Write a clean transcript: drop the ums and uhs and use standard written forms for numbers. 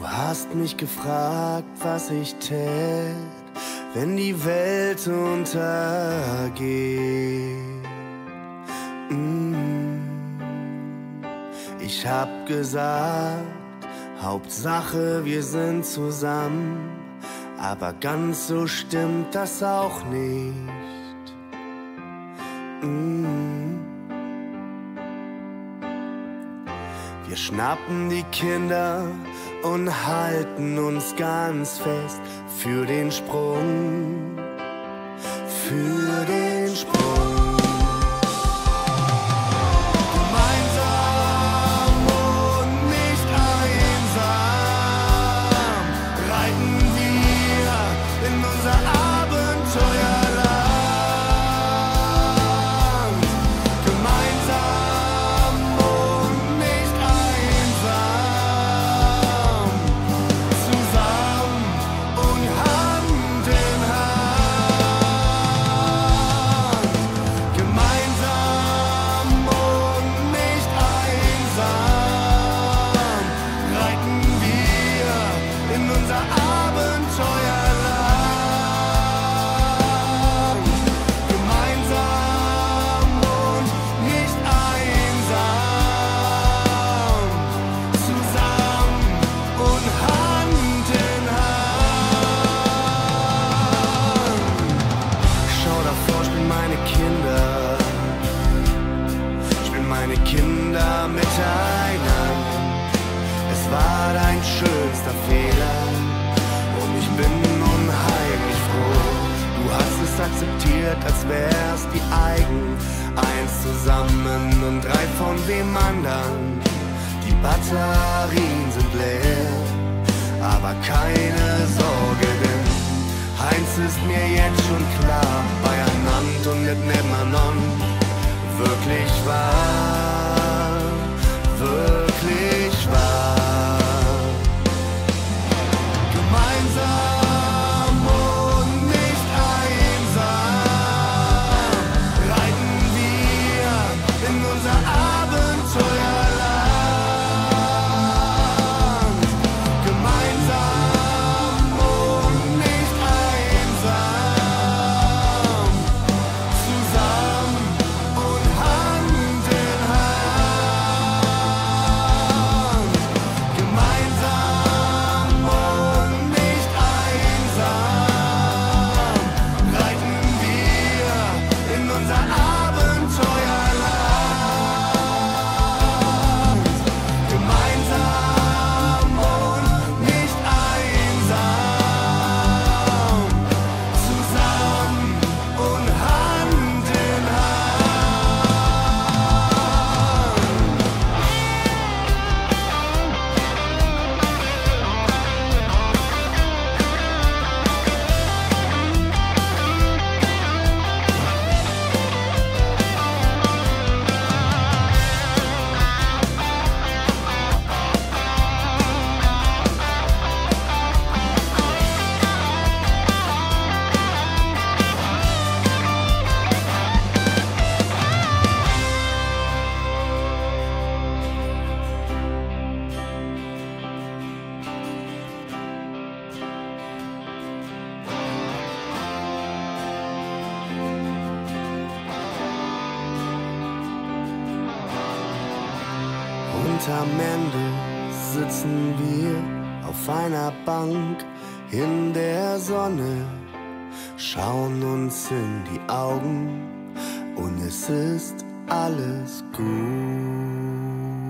Du hast mich gefragt, was ich tät, wenn die Welt untergeht. Ich hab gesagt, Hauptsache wir sind zusammen, aber ganz so stimmt das auch nicht. Wir schnappen die Kinder und halten uns ganz fest für den Sprung, für den Sprung. Gemeinsam und nicht einsam reiten wir in unser Abenteuerland. Gemeinsam und nicht einsam, zusammen und Hand in Hand. Gemeinsam und nicht einsam reiten wir in unser Abenteuerland. Gemeinsam und nicht einsam, zusammen und Hand in Hand. Schau davor, spielen meine Kinder, spielen meine Kinder miteinander. Es war dein schönster Fehler und ich bin unheimlich froh. Du hast es akzeptiert, als wär's die eigen. Eins zusammen und drei von wem anderen. Die Batterien sind leer, aber keine Sorge, denn eins ist mir jetzt schon klar, beieinander und mit Nebenan wirklich wahr, wirklich wahr. Gemeinsam und nicht einsam reiten wir in unser Abenteuerland. Gemeinsam und nicht einsam, zusammen und Hand in Hand. Gemeinsam und nicht einsam reiten wir in unser Abenteuerland. Gemeinsam und nicht einsam, zusammen und Hand in Und am Ende sitzen wir auf einer Bank in der Sonne, schauen uns in die Augen und es ist alles gut.